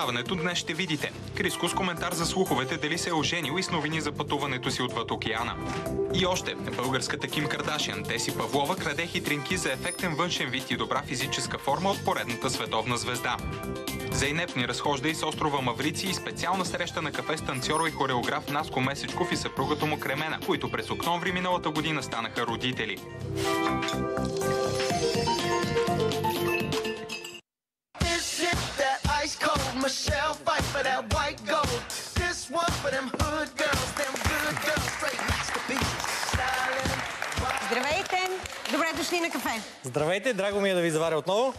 предаването днес ще видите Криско с коментар за слуховете дали се е оженил и с новини за пътуването си отвъд океана. И още, българската Ким Кардашиан, Теси Павлова краде хитринки за ефектен външен вид и добра физическа форма от поредната световна звезда. Зейнеп ни разхожда и с острова Маврици и специална среща на кафе с танцора и хореограф Наско Месечков и съпругата му Кремена, които през октомври миналата година станаха родители. Здравейте! Добре дошли на кафе. Здравейте, драго ми е да ви заваря отново.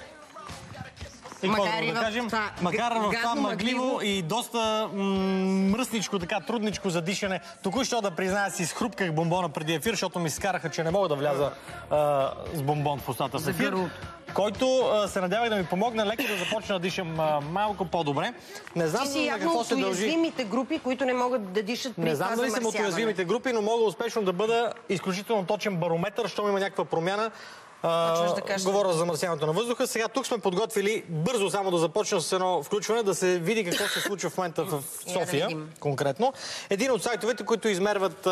Макар в това мъгливо и доста мръсничко, така трудничко за дишане. Току-що да призная, си схрупках бомбона преди ефир, защото ми скараха, че не мога да вляза с бомбон в устата с ефир. Който се надявах да ми помогне леко да започна да дишам малко по-добре. Не знам на какво се дължи. Уязвимите групи, които не могат да дишат при това замърсяване. Не знам дали съм от уязвимите групи, но мога успешно да бъда изключително точен барометър, щом има някаква промяна. Говоря за замърсяването на въздуха. Сега тук сме подготвили бързо, само да започна с едно включване, да се види какво се случва в момента в София, конкретно. Един от сайтовете, които измерват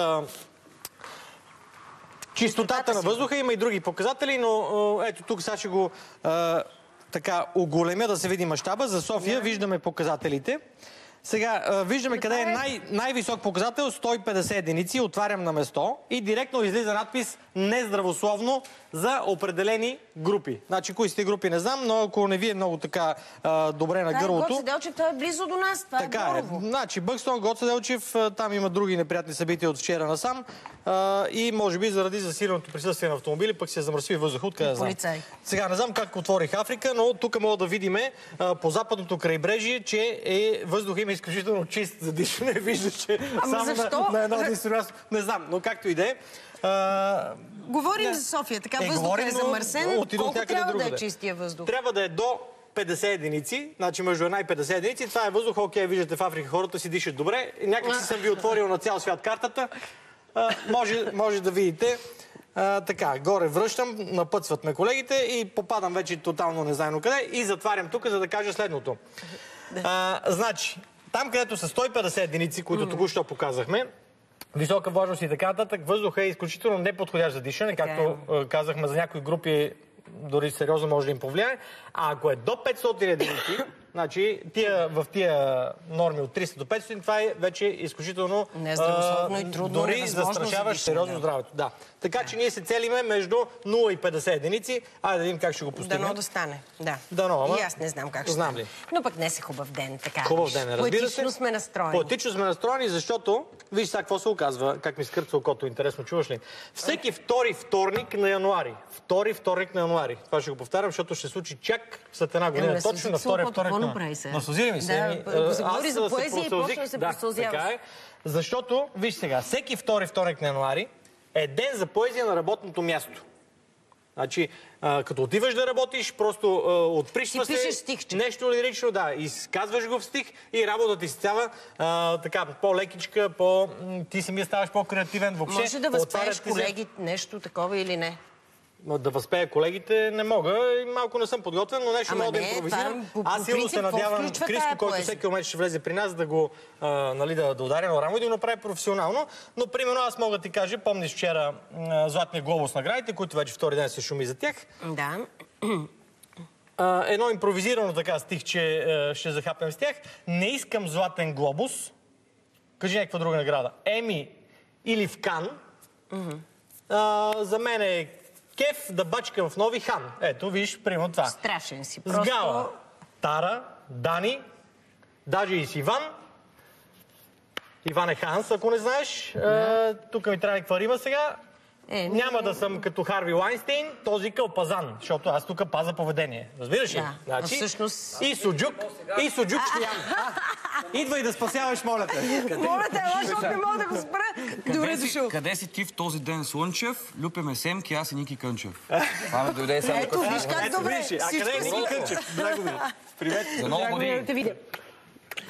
чистотата на въздуха, има и други показатели, но ето тук сега ще го така оголемя да се види мащаба. За София виждаме показателите. Сега виждаме къде е най-висок показател, 150 единици, отварям на место и директно излиза надпис нездравословно за определени групи. Значи, кои сте групи не знам, но ако не ви е много така добре на гърлото... Гоце Делчев, той е близо до нас, това така е Борово. Значи, Бъкстон, Гоце Делчев, там има други неприятни събития от вчера насам и може би заради засиленото присъствие на автомобили, пък се замърсви въздуха, откъде да знам. Сега не знам как отворих Африка, но тук мога да видим по западното крайбрежие, че въздух има изключително чист за дишане. Виждаш, че само на едно единствено място. Не знам, но както и да е. Говорим за София, така въздухът е замърсен. Колко трябва да е чистия въздух? Трябва да е до 50 единици, значи между 1 и 50 единици. Това е въздух, окей, виждате в Африка хората си дишат добре. Някак си съм ви отворил на цял свят картата. Може да видите. Така, горе връщам, напътстват ме колегите и попадам вече тотално незнайно къде и затварям тук, за да кажа следното. Значи, там където са 150 единици, които току-що показахме, висока влажност и така нататък, въздуха е изключително неподходящ за дишане, както казахме, за някои групи дори сериозно може да им повлияе. А ако е до 500 единици, значи в тия норми от 300 до 500, това е вече изключително нездравословно и трудно, дори застрашаващ сериозно здравето. Да. Така че ние се целиме между 0 и 50 единици. Айде да видим как ще го постигнем. Дано да стане. Да. Дано, ама... И аз не знам как ще стане. Но пък днес е хубав ден. Така. Хубав ден, разбира се. Поетично сме настроени. Поетично сме настроени, защото виж сега какво се оказва, как ми скърцва окото. Интересно, чуваш ли? Всеки втори вторник на януари. Втори вторник на януари. Това ще го повтарям, защото ще се случи чак след една година. Точно на втория вторник. Насълзи ми се. Говори за поезия и почва да се просълзяваш. Така е. Защото, виж сега, всеки втори вторник на януари е ден за поезия на работното място. Значи, като отиваш да работиш, просто отприщва се нещо лирично, да, изказваш го в стих и работата ти става така по-лекичка, ти самия ставаш по-креативен. Може да възпееш колеги нещо такова или не? Да възпея колегите не мога. Малко не съм подготвен, но нещо мога да импровизирам. Аз силно се надявам Криско, който всеки момент ще влезе при нас, да го да ударя на рамо и да го направи професионално. Но, примерно, аз мога да ти кажа, помниш вчера Златния глобус наградите, които вече втори ден се шуми за тях. Да. Едно импровизирано така стихче ще захапем с тях. Не искам златен глобус. Кажи някаква друга награда. Еми или в Кан. За мен е кеф да бачкам в Нови хан. Ето, виж, примерно това. Страшен си. Просто... С Гала, Тара, Дани, даже и с Иван. Иван е Ханс, ако не знаеш. Тук ми трябва някаква рима сега. Няма да съм като Харви Лайнстейн, този кълпазан, защото аз тук паза поведение. Разбираш ли? Да, значи, всъщност... И суджук ще ям. Идвай да спасяваш, моля те. Моля те, защото не мога да го спра. Добре дошъл. Къде си ти в този ден Слънчев? Люпеме Семки, аз и Ники Кънчев. Това ме дойде само ето, виж как добре. А къде е Ники Кънчев? Драго ми. Привет. За много години.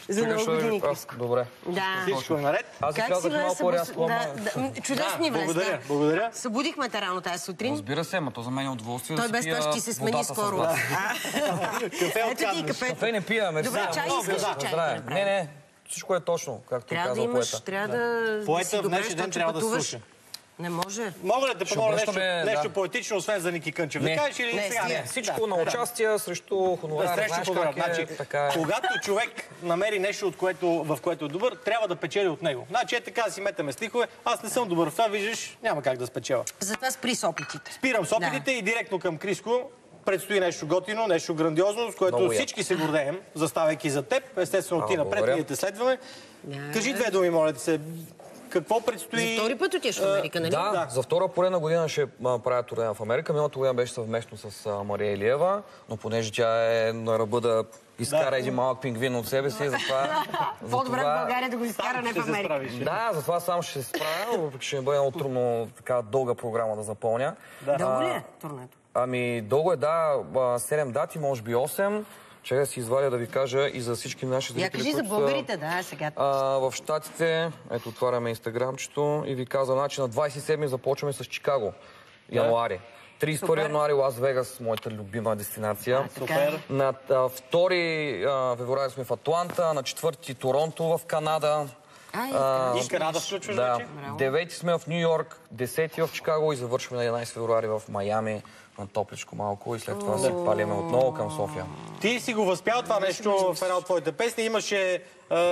За много години, Криско. Добре. Да. Всичко е наред. Аз ви Как казах си, бе, малко рязко, ама... Чудесни връзки. Благодаря. Събудихме те рано тази сутрин. Разбира се, ама то за мен е удоволствие да Той си без пия това ще ти се смени водата с скоро. вас. Кафе Ето ти и откраднеш. кафето. Кафе не пия, мерси. Добре, чай искаш ли чай? Здраве. да направим? Не, всичко е точно, както Трябва да казал имаш, поета. трябва да Поета си в добре, днешния ден защото трябва да пътуваш. слуша. Не може. Мога ли да те помоля обръщаме, нещо да. поетично, освен за Ники Кънчев? Да Не. кажеш или Не, сега? стига. Не. Всичко на участие срещу хонорар. Срещу Знаеш хонорар. как е, Значи, така е. когато човек намери нещо, в което е добър, трябва да печели от него. Значи, така си метаме стихове. Аз не съм добър в това, виждаш, няма как да спечела. Затова спри с опитите. Спирам с опитите и директно към Криско. Предстои нещо готино, нещо грандиозно, с което Много всички се гордеем, заставайки за теб. Естествено, ти напред, благодаря. ние те следваме. Кажи две думи, моля се. Какво предстои? За втори път отиваш в Америка, нали? Да, за втора поредна година ще правя турне в Америка. Миналата година беше съвместно с Мария Илиева, но понеже тя е на ръба да изкара един малък пингвин от себе си, затова... По-добре в България да го изкара, не в Америка. Да. Да, затова сам ще се справя, въпреки ще ми бъде много трудно така дълга програма да запълня. Дълго ли е турнето? Ами, дълго е, да, 7 дати, може би 8. Чакай да си извадя да ви кажа и за всички наши зрители, Я кажи за българите, да, сега. в Щатите, ето отваряме инстаграмчето и ви казвам, значи на 27 започваме с Чикаго, януари. 31 януари Лас Вегас, моята любима дестинация. Супер. На 2 февруари сме в Атланта, на 4 Торонто в Канада. И Канада включваш Да. вече? 9 сме в Ню Йорк, 10 в Чикаго и завършваме на 11 февруари в Майами. На топличко малко и след това се палиме отново към София. Ти си го възпял това нещо в една от твоите песни. Имаше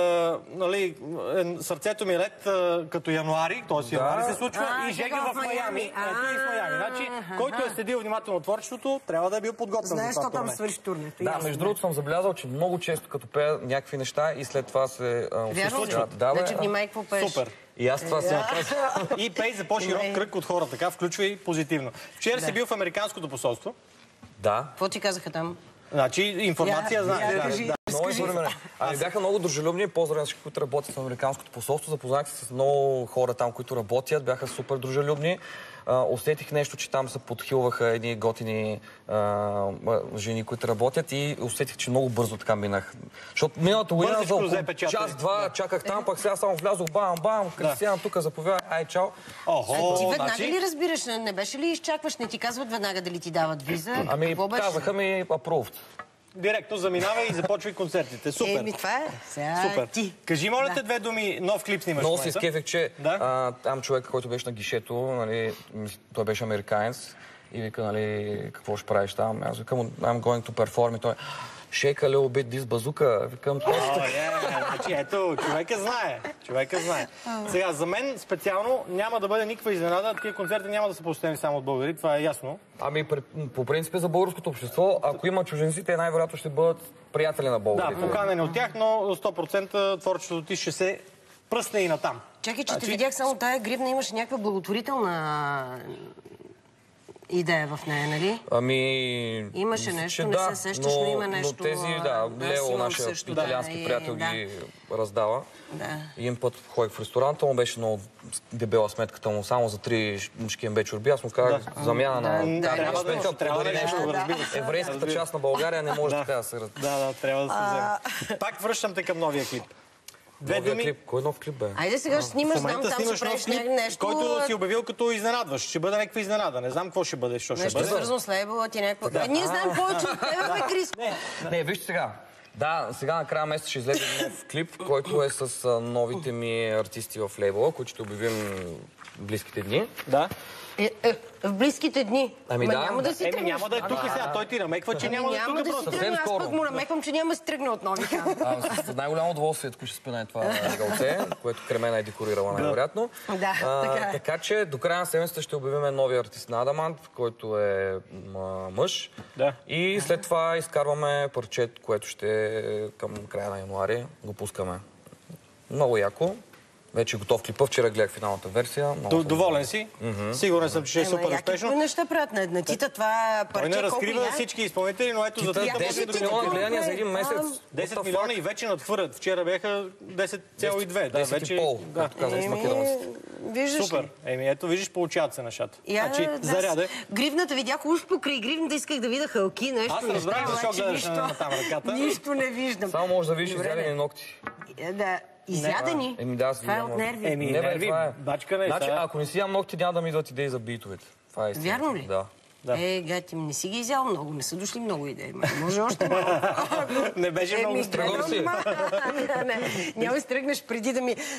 Сърцето ми е лед като януари, т.е. януари се случва, и Жега в Майами. Ето и в Майами. Значи, който е следил внимателно творчеството, трябва да е бил подготвен за Знаеш, това що там турне. свърши турнето. Да, между другото съм забелязал, че много често като пея някакви неща и след това се Вярно ли? Да, бе. Значи внимай какво пееш. Супер. И аз това съм казал. И пей за по-широк кръг от хора, така включвай позитивно. Вчера си бил в Американското посолство. Да. Какво ти казаха там? Значи, информация знаеш. Да. Много информиране. Ами бяха много дружелюбни, поздравя всички, които работят в Американското посолство. Запознах се с много хора там, които работят. Бяха супер дружелюбни. Усетих нещо, че там се подхилваха едни готини жени, които работят и усетих, че много бързо така минах. Защото миналата година за около час-два чаках там, пък сега само влязох, бам-бам, Кристиян тук заповядай, ай, чао. Ти веднага ли разбираш? Не беше ли изчакваш? Не ти казват веднага дали ти дават виза? Ами казаха ми approved. Директно заминавай и започвай концертите. Супер. Еми, това е. Сега Супер. ти. Кажи, моля те, две думи, нов клип снимаш. Много се изкефих, че Да? там човек, който беше на гишето, нали, той беше американец и вика, нали, какво ще правиш там? Аз викам, I'm going to perform и той, shake a little bit this bazooka. Викам, просто така. Значи, ето, човека знае. Сега, за мен специално няма да бъде никаква изненада. Тия концерти няма да са посетени само от българи, това е ясно. Ами, по принцип за българското общество, ако има чужденци, те най-вероятно ще бъдат приятели на българите. Да, поканени от тях, но 100% творчеството ти ще се пръсне и натам. Чакай, че те видях само тая гривна, имаше някаква благотворителна идея в нея, нали? Ами... Имаше нещо, не се сещаш, но има нещо... Но тези, Лео, нашия италиански приятел, ги раздава. Да. Един път ходих в ресторанта, му беше много дебела сметката му, само за 3 мушкембе чорби. Аз му казах, замяна на карта сметка, подари нещо. Еврейската част на България не може така да се разбира. Да, трябва да се вземе. Пак връщам те към новия клип. Две думи. Кой нов клип бе? Айде сега ще снимаш, знам, там ще правиш нещо... Който си обявил като изненадващ. Ще бъде някаква изненада. Не знам какво ще бъде. Що ще нещо бъде? свързано с лейбъла ти някаква... Ние знаем повече от тебе, бе, Крис. Не, вижте сега. Да, сега на края месеца ще излезе нов клип, който е с новите ми артисти в лейбъла, които ще обявим в близките дни. Да. В близките дни. Ами да. Няма да си тръгнеш. Няма да е тук и сега. Той ти намеква, че няма да е тук просто. Аз пък му намеквам, че няма да си тръгне от нови кам. С най-голямо удоволствие, ако ще спина това галце, което Кремена е декорирала най-вероятно. Да, така е. Така че до края на седмицата ще обявим новия артист на Адамант, който е мъж. Да. И след това изкарваме парче, което ще към края на януари го пускаме. Много яко. Вече готов клипа. Вчера гледах финалната версия. Доволен си? Сигурен съм, че ще е супер успешно. Какво неща правят на Тита? Това парче Той не колко разкрива я? всички изпълнители, но ето за Тита това 10 милиона гледания за един месец. 10 милиона и вече надхвърлят. Вчера бяха 10,2. Да, 10,5, както казах с македонците. Виждаш Супер. ли? Еми, ето, виждаш, получават се нещата. Значи, Да, заряде. Гривната видях уж покрай гривната, исках да видя хълки, нещо. Аз разбрах защо обаче гледаш на там ръката. Нищо не виждам. Само може да видиш Добре, изядени ногти. Да, изядени? Еми да, Това е от нерви. Еми, Не, бе, нерви, това е. бачка не е. Значи, сега. ако не си ям ногти, няма да ми идват идеи за битовете. Това е истина. Вярно ли? Да. Да. Гати, не си ги изял много, не са дошли много идеи. Може още малко. Не беше много строго си. Няма да стръгнеш преди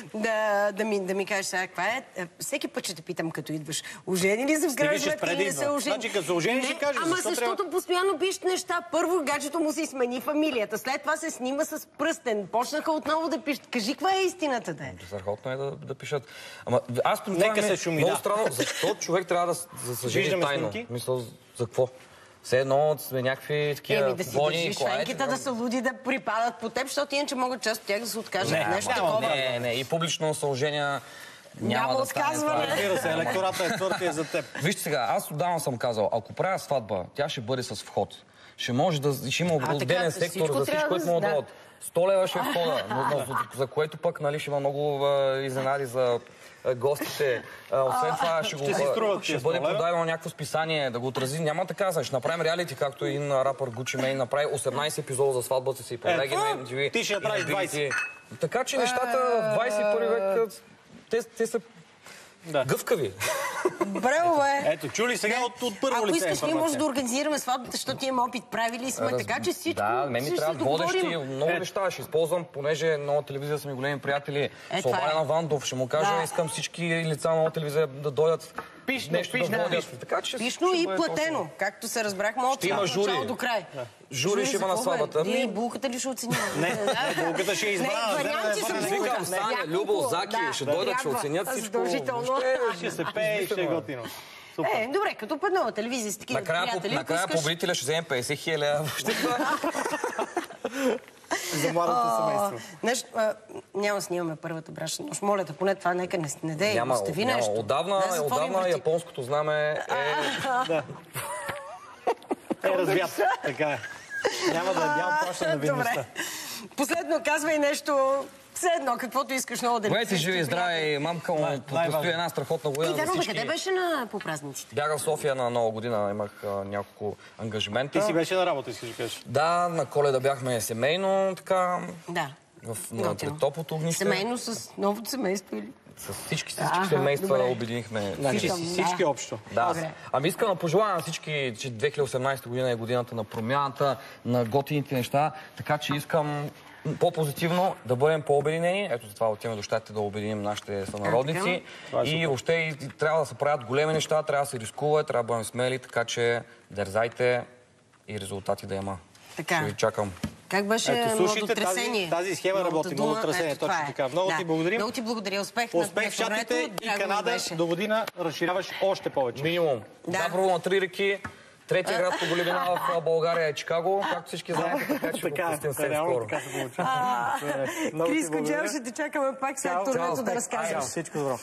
да ми кажеш сега каква е. Всеки път ще те питам, като идваш. Ожени ли са в крайна сметка или не са ожени? Значи, като се ожени, ще кажеш. Ама защото постоянно пишеш неща. Първо гаджето му си смени фамилията, след това се снима с пръстен. Почнаха отново да пишат. Кажи, каква е истината да е? Страхотно е да пишат. Ама аз Нека се шуми, много да. странно, защо човек трябва да се жени Виждаме тайно? снимки. Мисля, за какво? Все едно сме някакви такива Да си вони, държиш шайките да са луди да припадат по теб, защото иначе могат част от тях да се откажат. Нещо такова. Не, и публично се оженя Няма да стане отказване. това. Разбира се, електората е твърд и е за теб. Вижте сега, аз отдавна съм казал, ако правя сватба, тя ще бъде с вход. Ще може ще има така, отделен всичко сектор за трябва всичко, което да- могат да да. дадат. 100 лева ще е входа, за което пък ще има много изненади за гостите. Освен това Ще си струват ще тия бъде 100 лева. продадено някакво списание, да го отрази. Няма така, ще направим реалити, както един рапър Gucci Mane направи 18 епизода за сватбата си. Прелеги на MTV. ти ще направиш и на BET. 20. Така че нещата в 21 век, те са Да. гъвкави. Браво, бе! Ето, чули сега от първо Ако лице искаш, ние може информация. да организираме сватбата, защото имаме опит, правили сме, така че всичко Да, мен ми ще трябва се договорим. водещи, много неща ще използвам, понеже нова телевизия са ми големи приятели. това Слободян е. Вандов ще му кажа, Да. искам всички лица на нова телевизия да дойдат. Пишно, нещо пишно, да водят. пишно. Така че Пишно ще и бъде платено, точно. както се разбрахме от Ще има жури. начало до край. Жури ще има на за какво, бе? сватбата. И булката ли ще оценим? Не, булката ще е избрана. Не, варианти да са не булка. Викам, Саня, Няколко, Любо, Заки, да, ще дойдат, ще трябва, оценят всичко. задължително. Ще се пее и ще е готино. Супер. Добре, като по нова телевизия с такива приятели, ако Накрая искаш... победителя ще вземе 50 хиляди. Въобще това. За младото семейство. Нещо, няма да снимаме първата брачна нощ. Моля те, поне това нека не дей. Остави нещо. Отдавна японското знаме Е развят. Така е. Няма да дявам плаща на видността. Добре. Последно казвай нещо. Все едно, каквото искаш много да Бъдете живи и здрави, мамка му предстои една страхотна година И за Даро, всички. къде беше по празниците? Бягах в София на Нова година, имах няколко ангажимента. Ти си беше на работа, искаш да кажеш. Да, на Коледа бяхме семейно, така, Да. пред топлото огнище. Семейно с новото семейство или? С всички Аха, семейства добре. обединихме. Значи Питам, всички общо. Да. Добре. Ами искам да пожелая на всички, че 2018 година е годината на промяната, на готините неща, така че искам по-позитивно да бъдем по-обединени. Ето за това отиваме до щатите да обединим нашите сънародници. И въобще трябва да се правят големи неща, трябва да се рискува, трябва да бъдем смели, така че дързайте и резултати да има. Така. Ще ви чакам. Как беше Ето, слушайте, младотресение? тази схема Новата работи. дума, Младотресение, ето, точно това е. така. Много ти благодарим. Много ти благодаря. Успех Успех на в щатите турнето. и Драго ми Канада. беше. До година разширяваш още повече. Минимум. Да. Габрово на 3 реки. Третия град по големина в България е Чикаго, както всички знаете, така че го Така пустим е, съвсем реално скоро. така се получи. Много ти Криско благодаря. Джел, ще те чакаме пак след Чао. турнето Чао, да успех. разказваш. Всичко добро.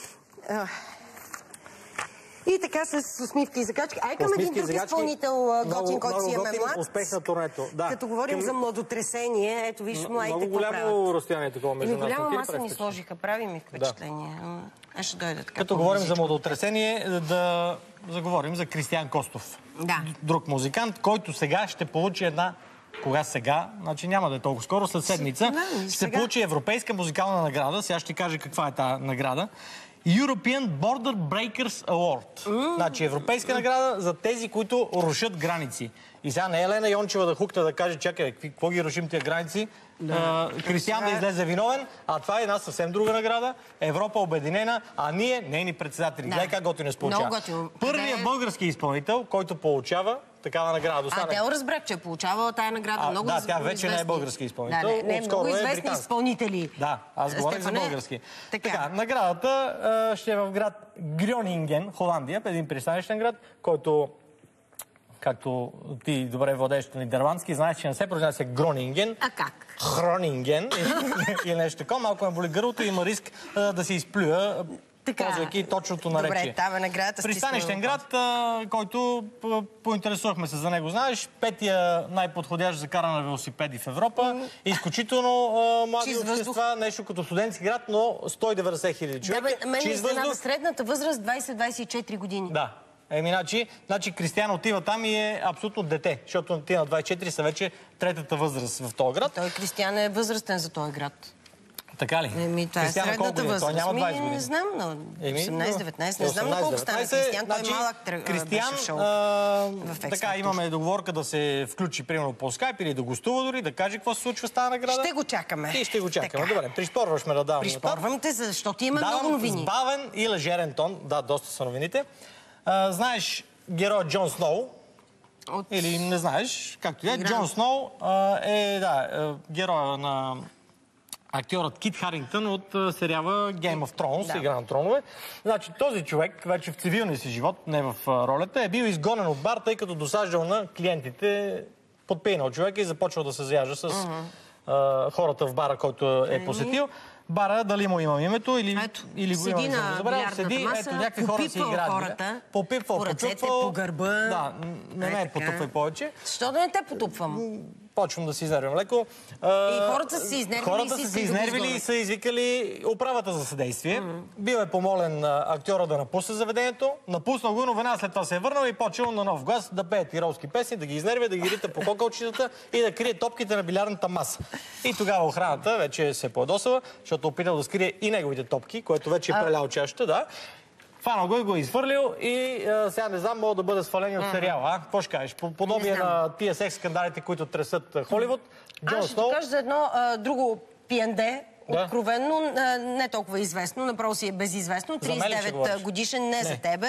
И така с усмивки и закачки. Ай към един Усмивки и друг закачки. изпълнител, готин, Много който си имаме готин, млад. успех на турнето. Да. Като говорим за младотресение, ето виж младите Много какво правят. голямо разстояние такова между нас. Голяма не ти ли маса ни представяш? сложиха, прави ми впечатление. Аз ще дойда така. Като говорим за младотресение, да заговорим за Кристиян Костов. Да. Друг музикант, който сега ще получи една... Кога сега? Значи няма да е толкова скоро, след седмица. Да, Ще сега. получи европейска музикална награда. Сега ще кажа каква е тази награда. European Border Breakers Award. Значи европейска награда за тези, които рушат граници. И сега не е Елена Йончева да хукта да каже, чакай, какво ги рушим тия граници? Кристиян да излезе виновен, а това е една съвсем друга награда. Европа обединена, а ние нейни председатели. Да. Гледай как готино се получава. Много готино. Първият Къде е? български изпълнител, който получава такава награда. Адел разбрах, че е получавала тая награда. Много да, тя вече не е известни. български изпълнител. Да, не, Отскоро много е известни британски. изпълнители. Да, аз говоря за Стефане. български. Така. Наградата ще е в град Грьонинген, Холандия, един пристанищен град, който, както ти добре владееш нидерландски, знаеш, че не се произнася Гронинген. А как? Хронинген или нещо такова. Малко ме боли гърлото и има риск да се изплюя ползвайки точното наречие. Добре, там е наградата. Пристанищен град, който поинтересувахме се за него. Знаеш, петия най-подходящ за каране на велосипеди в Европа. Изключително млади общества, нещо като студентски град, но 190 хиляди човека. Да, мен е изненада средната възраст 20-24 години. Да. Значи Кристиан отива там и е абсолютно дете, защото ти на 24 са вече третата възраст в този град. Той Кристиан е възрастен за този град. Така ли? Това е средната възраст. Той няма 20 години. Не знам, но 18-19, не знам на колко стана Кристиан. Той е малък Кристиан, беше шоу така, имаме договорка да се включи, примерно, по скайп или да гостува дори, да каже какво се случва с тази награда. Ще го чакаме. И ще го чакаме. Добре, пришпорваш ме да давам. Пришпорвам те, защото има много новини. С бавен и лежерен тон. Да, доста са новините. Знаеш героя Джон Сноу? Или не знаеш, както и е. Джон Сноу е героя на актьорът Кит Харингтън от сериала Game of Thrones, Игра на тронове. Значи този човек, вече в цивилния си живот, не в ролята, е бил изгонен от бар, тъй като досаждал на клиентите, подпинал човека и започвал да се заяжда с хората в бара, който е посетил. Бара, дали му имам името или го имам, не съм забравял. Седи, ето, някакви хора си играят. Попипвал, по ръцете, по гърба. Да, не ме потупвай повече. Защо да не те потупвам? Почвам да си изнервям леко. И хората са се изнервили. Хората са се изнервили и са извикали управата за съдействие. Бил е помолен актьора да напусне заведението. Напуснал го, но веднага след това се е върнал и почел на нов глас да пее тировски песни, да ги изнервя, да ги рита по кокалчетата и да крие топките на билярната маса. И тогава охраната вече се поедосала, защото опитал да скрие и неговите топки, което вече е прелял чашата, да. Фанал го е изфърлил и сега не знам, мога да бъде свалени от сериала. Какво ще кажеш? Подобие на тия секс скандалите, които тресат Холивуд. Аз ще ти кажа за едно друго пиенде, откровенно, не толкова известно, направо си е безизвестно. 39 годишен, не за тебе.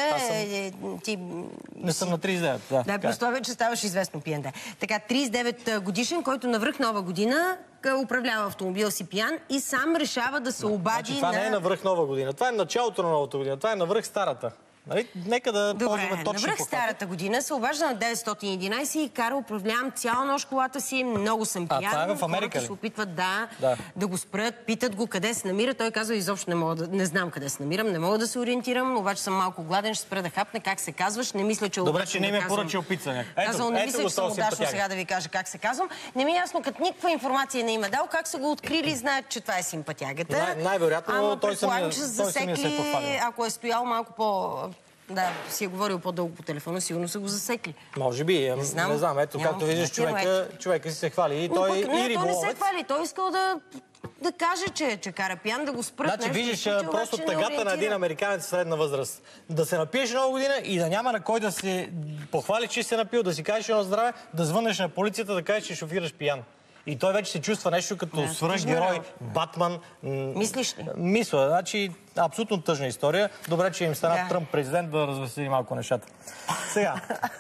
Не съм на 39, да. Плюс това вече ставаш известно пиенде. Така, 39 годишен, който навръх Нова година управлява автомобил си пиян и сам решава да се обади това не е навръх Нова година. Това е началото на Новата година. Това е навръх старата. Нека да ползваме точно навръх старата година се обажда на 911 и кара, управлявам цяла нощ колата си, много съм пиян. Това е в Америка ли? Се опитват да го спрат, питат го къде се намира. Той казва, изобщо не знам къде се намирам, не мога да се ориентирам, обаче съм малко гладен, ще спра да хапне. Как се казваш? Не мисля, че добре, че не ми е поръчал пица. Казвам, не мисля, че съм удачно сега да ви кажа как се казвам. Не ми е ясно, като никаква информация не има дал, как са го открили, знаят, че това е симпатягата. Най-вероятно той самия се е похвалил. Ако е стоял малко по... Да, си е говорил по-дълго по телефона, сигурно са го засекли. Може би, не знам. Ето, както виждаш, човека си се хвали. И той не се хвали. Той искал да каже, че кара пиян, да го спрат. Значи, виждаш просто тъгата на един американец средна възраст. Да се напиеш Нова година и да няма на кой да се похвали, че се напил, да си кажеш едно здраве, да звънеш на полицията, да кажеш, че шофираш пиян. И той вече се чувства нещо като свръхгерой, Батман. Мислиш ли? Мисля. Значи, абсолютно тъжна история. Добре, че им стана Тръмп президент да развесели малко нещата. Сега,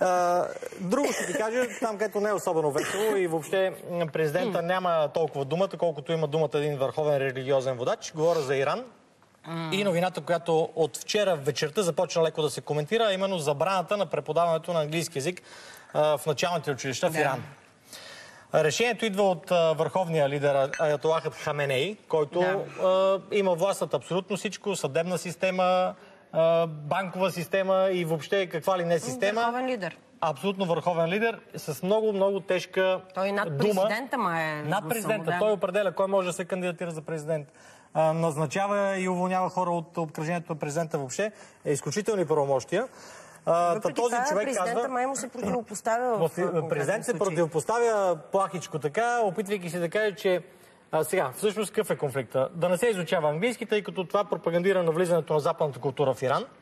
друго ще ти кажа, там където не е особено весело и въобще президента няма толкова думата, колкото има думата един върховен религиозен водач. Говоря за Иран. И новината, която от вчера вечерта започна леко да се коментира, а именно забраната на преподаването на английски език в началните училища в Иран. Решението идва от върховния лидер Аятолахът Хаменей, който има власт над абсолютно всичко, съдебна система, банкова система и въобще каква ли не система. Върховен лидер. Абсолютно върховен лидер с много, много тежка дума. Той над президента Над президента. Той определя кой може да се кандидатира за президент. Назначава и уволнява хора от обкръжението на президента въобще. Е изключителни правомощия. Този човек президента май му се противопоставя президент се противопоставя плахичко така, опитвайки се да каже, че сега, всъщност какъв е конфликта? Да не се изучава английски, тъй като това пропагандира навлизането на западната култура в Иран.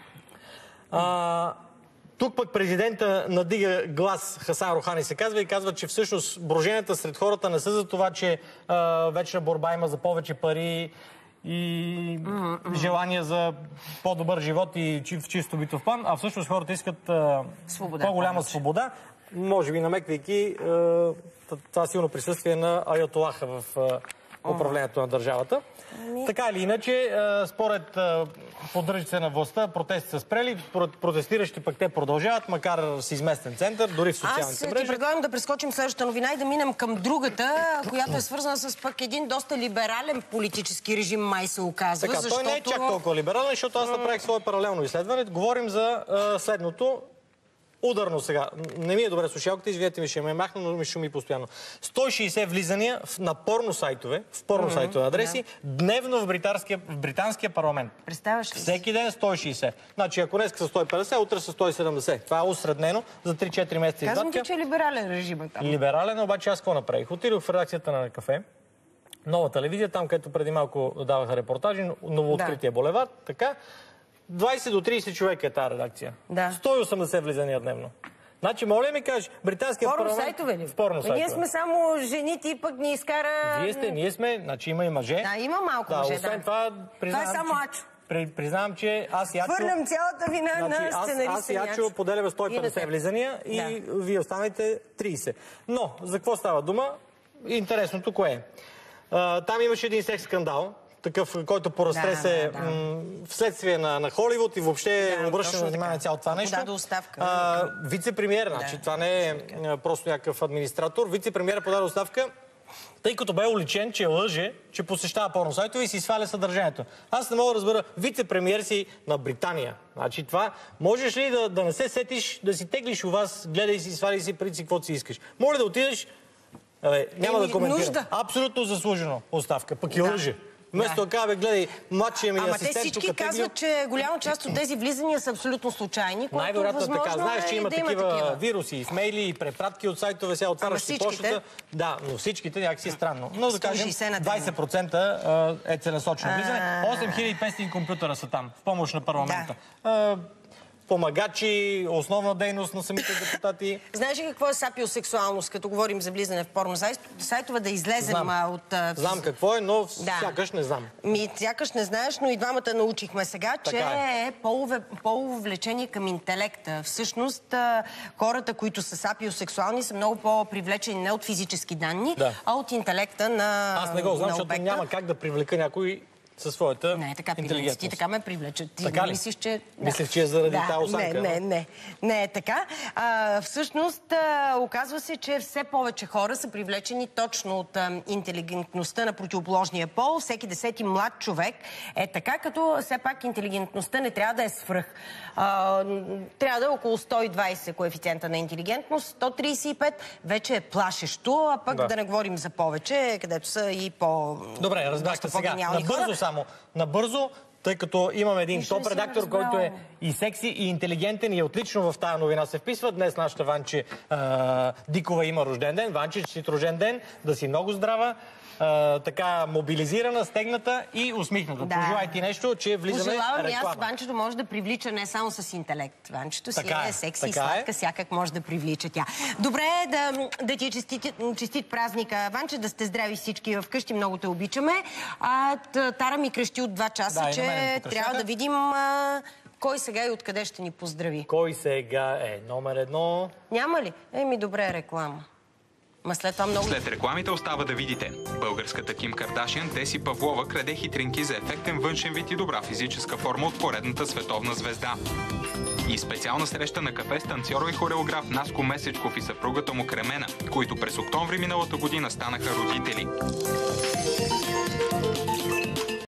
Тук пък президента надига глас, Хасан Рухани се казва, и казва, че всъщност броженията сред хората не са за това, че вечна борба има за повече пари и желание за по-добър живот и в чисто битов план, а всъщност хората искат по-голяма свобода, може би намеквайки това силно присъствие на Аятолаха в управлението на държавата. Така или иначе, според поддръжците на властта, протести са спрели, протестиращи пък те продължават, макар с изместен център, дори в социалните мрежи. Аз ти предлагам да прескочим следващата новина и да минем към другата, която е свързана с пък един доста либерален политически режим, май се оказва. Така, той не е чак толкова либерален, защото аз направих свое паралелно изследване. Говорим за следното. Ударно сега. Не ми е добре слушалката, извинете ми, ще ме махна, но ми шуми постоянно. 160 влизания на порно сайтове, в порно сайтове адреси, дневно в британския парламент. Представяш ли? Всеки ден 160. Значи, ако днес са 150, утре са 170. Това е усреднено за 3-4 месеца извадка. Казвам ти, че е либерален режимът там. Либерален, обаче аз какво направих? Отидох в редакцията на Кафе, Нова телевизия, там, където преди малко даваха репортажи, новооткрития булевард, така. 20 до 30 човека е тази редакция. Да. 180 влизания дневно. Значи, моля ми кажеш, британския парламент... Сайтове ли? В порно сайтове. Ние сме само жените и пък ни изкара... Ние сме, значи има и мъже. Да, има малко мъже, освен това, това е само Ачо. Признавам, че аз и Ачо... Хвърлям цялата вина на сценариста. Аз и Ачо поделяме 150 влизания и вие останете 30. Но, за какво става дума? Интересното кое е? Там имаше един секс скандал, такъв, който поразтресе вследствие на Холивуд и въобще обръщане на внимание на цялото това нещо. Подаде оставка. Вице-премиер, значи това не е просто някакъв администратор, вице-премиер подаде оставка, тъй като бе уличен, че лъже, че посещава порно сайтове и си сваля съдържанието. Аз не мога да разбера, вице-премиер си на Британия. Значи това, можеш ли да не се сетиш, да си теглиш у вас, гледай си, свали си преди си, каквото си искаш. Моля да отидеш, няма да коментирам. Нужда. Абсолютно заслужено оставка, пък и лъже. Вместо да кажа, гледай, младшия ми асистент... Ама те всички казват, че голяма част от тези влизания са абсолютно случайни, което най-вероятно възможно така. Знаеш, че има такива вируси, в мейли и препратки от сайтове, сега отваряш си почтата. Да, но всичките някакси странно. Но да кажем, 20% е целенасочено влизане. 8500 компютъра са там, в помощ на парламента. Помагачи, основна дейност на самите депутати. Знаеш ли какво е сапиосексуалност, като говорим за влизане в порно сайтове, да излезем от... Знам какво е, но сякаш не знам. Сякаш не знаеш, но и двамата научихме сега, че е полово влечение към интелекта. Всъщност, хората, които са сапиосексуални, са много по-привлечени не от физически данни, а от интелекта на Аз не го знам, защото няма как да привлека някой със своята интелигентност. Ти така ме привлечат. Ти така ли? Мислиш, че... Мислиш, че е заради тази осанка? Не е така. Всъщност, оказва се, че все повече хора са привлечени точно от интелигентността на противоположния пол. Всеки 10-ти млад човек е така, като все пак интелигентността не трябва да е свръх. Трябва да е около 120 коефициента на интелигентност, 135 вече е плашещо, а пък да не говорим за повече, където са и по... Добре, разбрахте сега. Набързо, тъй като имаме един топ редактор, който е и секси, и интелигентен, и отлично в тази новина се вписва. Днес нашата Ванче Дикова има рожден ден. Ванче, честит рожден ден, да си много здрава, така мобилизирана, стегната и усмихната. Пожелай ти нещо, че влизаме реклама. Пожелавам и аз, Ванчето може да привлича не само с интелект. Ванчето си е секси и сладка, всякак може да привлича тя. Добре, да ти е честит празника, Ванче, да сте здрави всички вкъщи, много те обичаме. Тара ми крещи от 2 часа, че трябва да видим кой сега и откъде ще ни поздрави. Кой сега е номер 1? Няма ли? Добре, реклама. След рекламите остава да видите. Българската Ким Кардашиан Теси Павлова краде хитринки за ефектен външен вид и добра физическа форма от поредната световна звезда. И специална среща на кафе с танцора и хореограф Наско Месечков и съпругата му Кремена, които през октомври миналата година станаха родители.